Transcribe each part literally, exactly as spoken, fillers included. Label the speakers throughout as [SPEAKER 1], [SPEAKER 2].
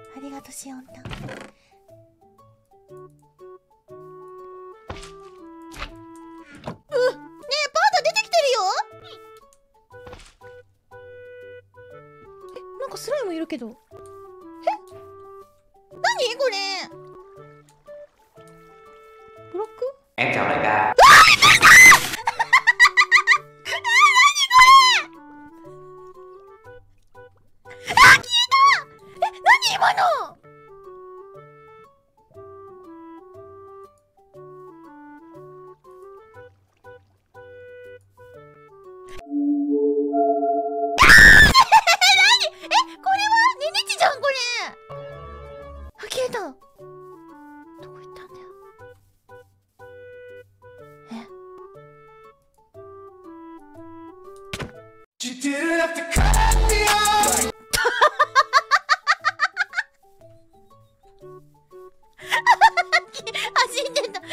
[SPEAKER 1] ありがとうしおんたん。うっ、ねえパンダ出てきてるよ。え、なんかスライムいるけど。え、なにこれ。ブロック。
[SPEAKER 2] Em chào đại ca.
[SPEAKER 1] 今のじゃんこれ。あ、消えた。どこ行ったんだよ。え走ってた。何これ、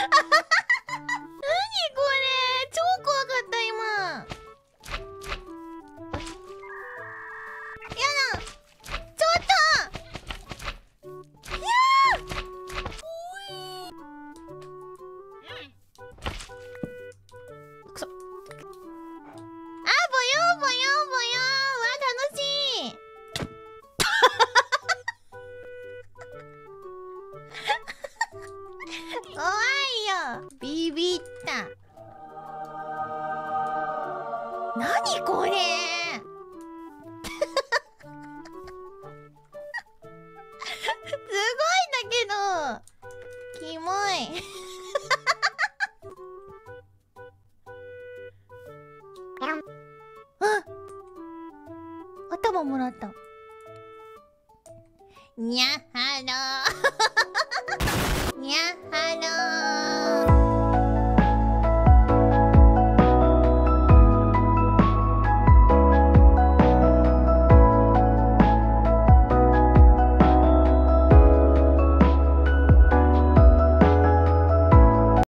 [SPEAKER 1] 超怖かった今。やだ、ちょっと。くそ。あ、ぼよーぼよーぼよー。わ、楽しい。怖いよ。ビビった。なにこれ。すごいんだけどキモい。あ、頭もらった。にゃはろーにゃはろー。